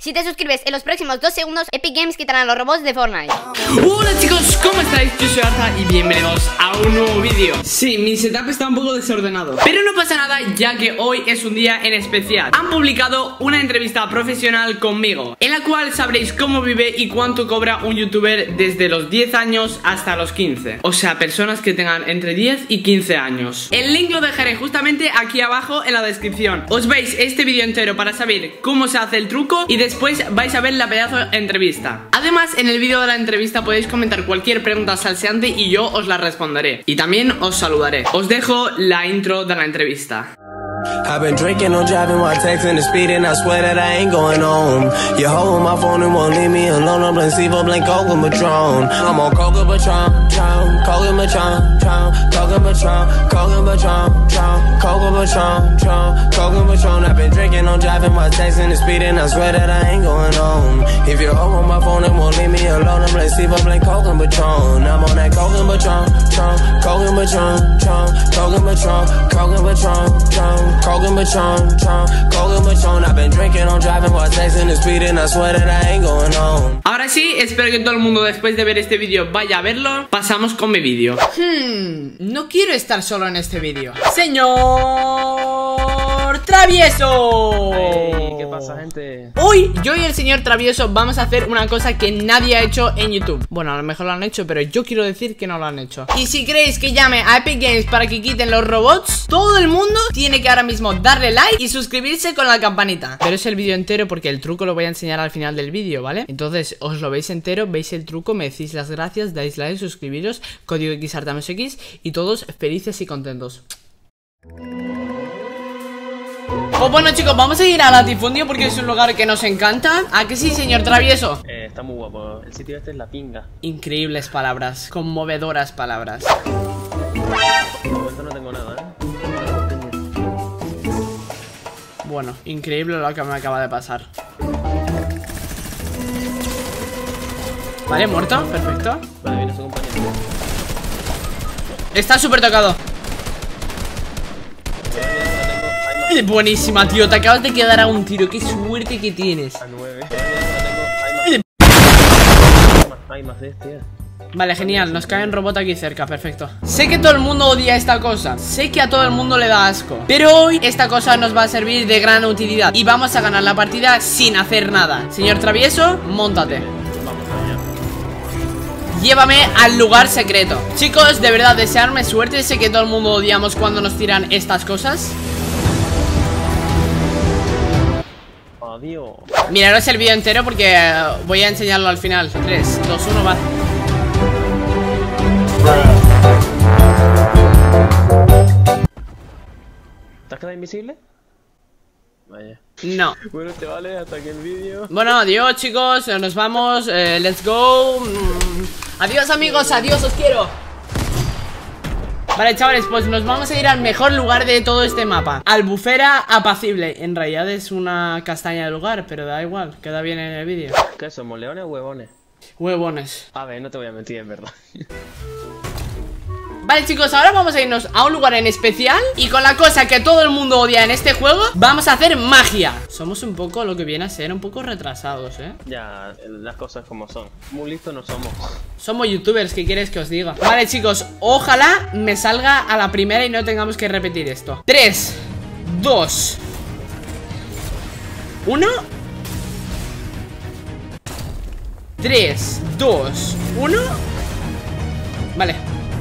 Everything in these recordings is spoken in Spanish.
Si te suscribes en los próximos 2 segundos, Epic Games quitarán los robots de Fortnite. Hola chicos, ¿cómo estáis? Yo soy Arta y bienvenidos a un nuevo vídeo. Sí, mi setup está un poco desordenado, pero no pasa nada, ya que hoy es un día en especial. Han publicado una entrevista profesional conmigo, en la cual sabréis cómo vive y cuánto cobra un youtuber desde los 10 años hasta los 15. O sea, personas que tengan entre 10 y 15 años. El link lo dejaré justamente aquí abajo en la descripción. Os veis este vídeo entero para saber cómo se hace el truco y después vais a ver la pedazo de entrevista. Además, en el vídeo de la entrevista podéis comentar cualquier pregunta salseante y yo os la responderé. Y también os saludaré. Os dejo la intro de la entrevista. I've been drinking, I'm driving while texting and speeding. I swear that I ain't going home. You hold my phone and won't leave me alone. I'm playing Steve-O, playing Coca Patron. I'm on Coca Patron, Coca Patron, Coca Patron, Coca Patron, Coca Patron, Coca Patron. I've been drinking, I'm driving while texting and speeding. I swear that I ain't going home. If you hold my phone and won't leave me alone. I'm playing Steve-O, playing Coca Patron. I'm on that Coca Patron, Coca Patron, Coca Patron, Coca Patron. Coca Patron, I've been drinking, I'm driving while texting and speeding. I swear that I ain't going home. Ahora sí, espero que todo el mundo después de ver este vídeo vaya a verlo. Pasamos con mi vídeo. No quiero estar solo en este vídeo. Señor Travieso. Hey, ¿qué pasa, gente? Hoy yo y el señor Travieso vamos a hacer una cosa que nadie ha hecho en YouTube. Bueno, a lo mejor lo han hecho, pero yo quiero decir que no lo han hecho. Y si queréis que llame a Epic Games para que quiten los robots, todo el mundo tiene que ahora mismo darle like y suscribirse con la campanita. Pero es el vídeo entero porque el truco lo voy a enseñar al final del vídeo, ¿vale? Entonces os lo veis entero, veis el truco, me decís las gracias, dais like, suscribiros, código XArtamosX y todos felices y contentos. Pues bueno chicos, vamos a ir a Latifundio porque es un lugar que nos encanta. ¿A que sí, señor Travieso? Está muy guapo, el sitio este es la pinga. Increíbles palabras, conmovedoras palabras. De momento no tengo nada, Bueno, increíble lo que me acaba de pasar. Vale, muerto, perfecto. Vale, viene su compañero. Está súper tocado. Buenísima, tío, te acabas de quedar a un tiro. Qué suerte que tienes. A 9. Hay más de este. Vale, genial, nos cae un robot aquí cerca, perfecto. Sé que todo el mundo odia esta cosa, sé que a todo el mundo le da asco, pero hoy esta cosa nos va a servir de gran utilidad y vamos a ganar la partida sin hacer nada. Señor Travieso, móntate. Vamos allá. Llévame al lugar secreto. Chicos, de verdad, desearme suerte. Sé que todo el mundo odiamos cuando nos tiran estas cosas. Adiós. Miraros el vídeo entero porque voy a enseñarlo al final. 3, 2, 1, va. ¿Te has quedado invisible? Vaya. No. Bueno, te vale hasta aquí el vídeo. Bueno, adiós chicos, nos vamos, let's go. Adiós amigos, adiós, os quiero. Vale chavales, pues nos vamos a ir al mejor lugar de todo este mapa, Albufera Apacible. En realidad es una castaña de lugar, pero da igual, queda bien en el vídeo. ¿Qué somos, leones o huevones? Huevones. A ver, no te voy a mentir, es verdad. Vale chicos, ahora vamos a irnos a un lugar en especial y con la cosa que todo el mundo odia en este juego, vamos a hacer magia. Somos un poco, lo que viene a ser, un poco retrasados, Ya, las cosas como son. Muy listos no somos. Somos youtubers, ¿qué quieres que os diga? Vale chicos, ojalá me salga a la primera y no tengamos que repetir esto. 3, 2, 1. 3, 2, 1. Vale.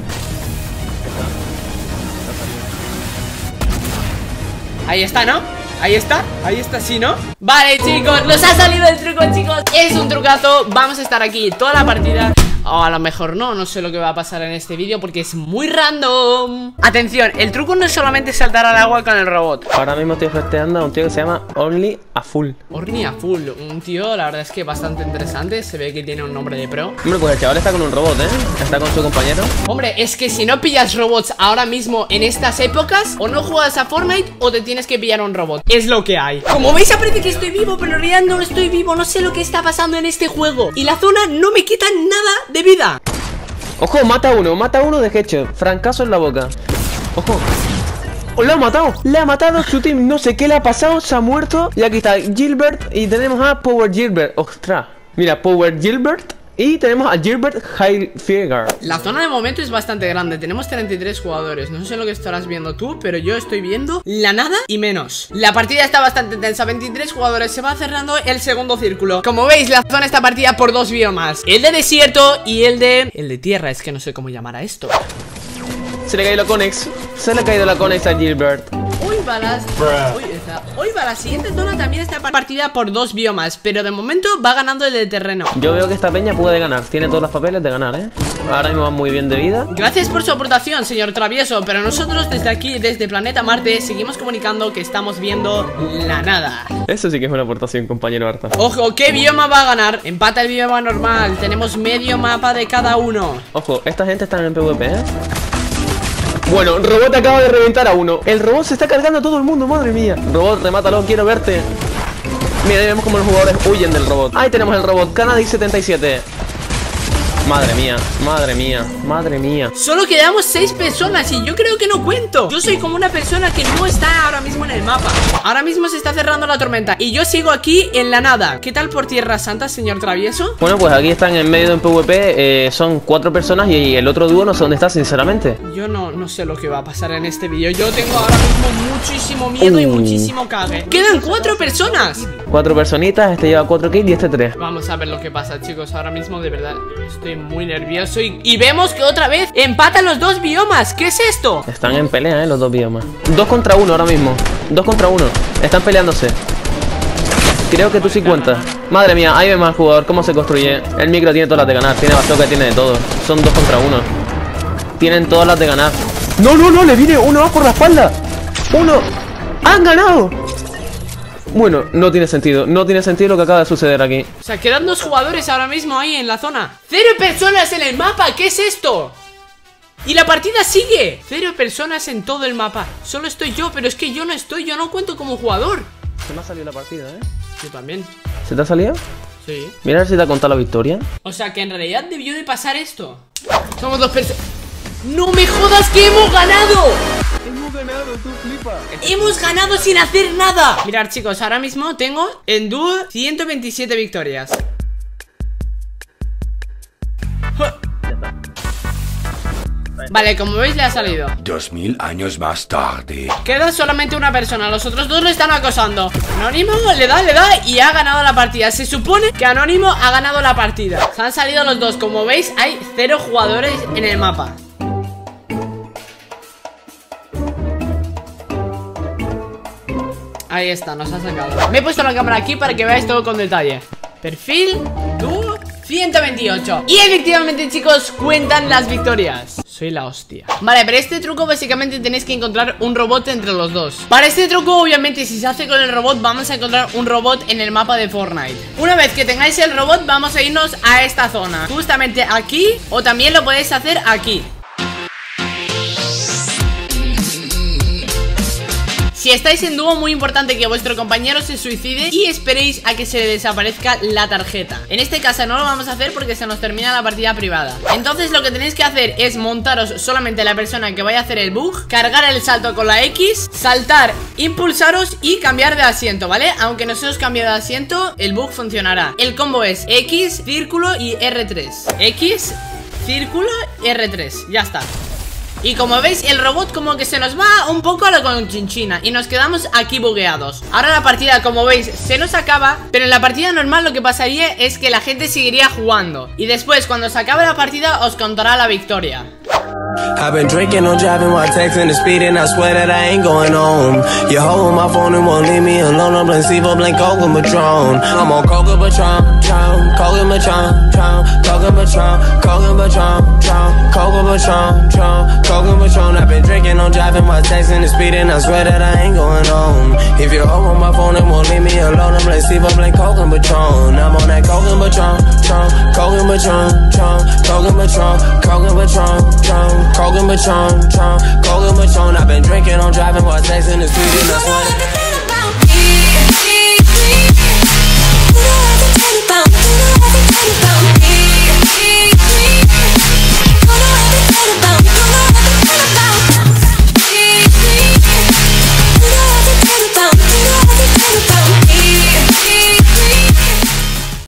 Ahí está, ¿no? Ahí está, sí, ¿no? Vale, chicos, nos ha salido el truco, chicos. Es un trucazo, vamos a estar aquí toda la partida. O a lo mejor no sé lo que va a pasar en este vídeo porque es muy random. Atención, el truco no es solamente saltar al agua con el robot. Ahora mismo estoy festeando a un tío que se llama Only a Full. Only a Full, un tío, la verdad es que bastante interesante. Se ve que tiene un nombre de pro. Hombre, pues el chaval está con un robot, está con su compañero. Hombre, es que si no pillas robots ahora mismo en estas épocas, o no juegas a Fortnite o te tienes que pillar un robot. Es lo que hay. Como veis, parece que estoy vivo, pero en realidad no estoy vivo. No sé lo que está pasando en este juego y la zona no me quita nada de vida. Ojo, mata uno de headshot. Francazo en la boca. Ojo. ¡Lo ha matado! ¡Le ha matado su team! No sé qué le ha pasado, se ha muerto. Y aquí está Gilbert y tenemos a Power Gilbert. ¡Ostras! Mira, Power Gilbert. Y tenemos a Gilbert Hilfiger. La zona de momento es bastante grande. Tenemos 33 jugadores. No sé lo que estarás viendo tú, pero yo estoy viendo la nada y menos. La partida está bastante tensa. 23 jugadores. Se va cerrando el segundo círculo. Como veis, la zona está partida por dos biomas: el de desierto y el de tierra. Es que no sé cómo llamar a esto. Se le ha caído la Conex. Se le ha caído la Conex a Gilbert. Hoy va la siguiente zona también está partida por dos biomas, pero de momento va ganando el de terreno. Yo veo que esta peña puede ganar. Tiene todos los papeles de ganar, Ahora mismo va muy bien de vida. Gracias por su aportación, señor Travieso. Pero nosotros desde aquí, desde Planeta Marte, seguimos comunicando que estamos viendo la nada. Eso sí que es una aportación, compañero Arta. Ojo, ¿qué bioma va a ganar? Empata el bioma normal. Tenemos medio mapa de cada uno. Ojo, esta gente está en el PvP, Bueno, Robot acaba de reventar a uno. El robot se está cargando a todo el mundo, madre mía. Robot, remátalo, quiero verte. Mira, vemos como los jugadores huyen del robot. Ahí tenemos el robot, Canadix 77. Madre mía, madre mía, madre mía. Solo quedamos 6 personas y yo creo que no cuento. Yo soy como una persona que no está ahora mismo en el mapa. Ahora mismo se está cerrando la tormenta y yo sigo aquí en la nada. ¿Qué tal por Tierra Santa, señor Travieso? Bueno, pues aquí están en medio de un PvP. Son 4 personas y el otro dúo no sé dónde está, sinceramente. Yo no sé lo que va a pasar en este vídeo. Yo tengo ahora mismo muchísimo miedo y muchísimo cague. ¡Quedan 4 personas! 4 personitas, este lleva 4 kills y este 3. Vamos a ver lo que pasa, chicos. Ahora mismo de verdad estoy muy nervioso y vemos que otra vez empatan los dos biomas. ¿Qué es esto? Están en pelea, los dos biomas. 2 contra 1 ahora mismo. 2 contra 1. Están peleándose. Creo que tú sí cuentas. Madre mía, ahí vemos al jugador cómo se construye. El micro tiene todas las de ganar. Tiene bazooka, tiene de todo. Son 2 contra 1. Tienen todas las de ganar. No, le viene uno más por la espalda. ¡Uno! ¡Han ganado! Bueno, no tiene sentido. No tiene sentido lo que acaba de suceder aquí. O sea, quedan 2 jugadores ahora mismo ahí en la zona. 0 personas en el mapa. ¿Qué es esto? Y la partida sigue. 0 personas en todo el mapa. Solo estoy yo, pero es que yo no estoy. Yo no cuento como jugador. Se me ha salido la partida, Yo también. ¿Se te ha salido? Sí. Mira a ver si te ha contado la victoria. O sea, que en realidad debió de pasar esto. Somos 2 personas. ¡No me jodas que hemos ganado! Hemos ganado, tú flipas. ¡Hemos ganado sin hacer nada! Mirad, chicos, ahora mismo tengo en dúo 127 victorias. Vale, como veis le ha salido 2000 años más tarde. Queda solamente una persona, los otros 2 lo están acosando. Anónimo le da y ha ganado la partida. Se supone que Anónimo ha ganado la partida. Se han salido los 2, como veis hay 0 jugadores en el mapa. Ahí está, nos ha sacado. Me he puesto la cámara aquí para que veáis todo con detalle. Perfil, dúo 128. Y efectivamente, chicos, cuentan las victorias. Soy la hostia. Vale, pero este truco básicamente tenéis que encontrar un robot entre los dos. Para este truco, obviamente, si se hace con el robot, vamos a encontrar un robot en el mapa de Fortnite. Una vez que tengáis el robot, vamos a irnos a esta zona, justamente aquí, o también lo podéis hacer aquí. Si estáis en dúo, muy importante que vuestro compañero se suicide y esperéis a que se le desaparezca la tarjeta. En este caso no lo vamos a hacer porque se nos termina la partida privada. Entonces lo que tenéis que hacer es montaros solamente la persona que vaya a hacer el bug, cargar el salto con la X, saltar, impulsaros y cambiar de asiento, ¿vale? Aunque no se os cambie de asiento, el bug funcionará. El combo es X, círculo y R3. X, círculo, R3. Ya está. Y como veis, el robot como que se nos va un poco a la conchinchina y nos quedamos aquí bugueados. Ahora la partida, como veis, se nos acaba, pero en la partida normal lo que pasaría es que la gente seguiría jugando. Y después, cuando se acabe la partida, os contará la victoria. I've been drinking, I'm driving while texting and speeding. I swear that I ain't going home. You're holding my phone and won't leave me alone. I'm playing C4, playing Coca Patron. I'm on Coca Patron, Coca Patron, Coca Patron, Coca Patron, Coca Patron, Coca Patron. I've been drinking, I'm driving while texting and speeding. I swear that I ain't going home. If you're holding my phone and won't leave me alone, I'm playing C4, playing Coca Patron. I'm on that Coca Patron, Coca Patron, Coca Patron, Coca Patron. Coca Patron, Coca Patron. I've been drinking, I'm driving while texting and speeding. I swear.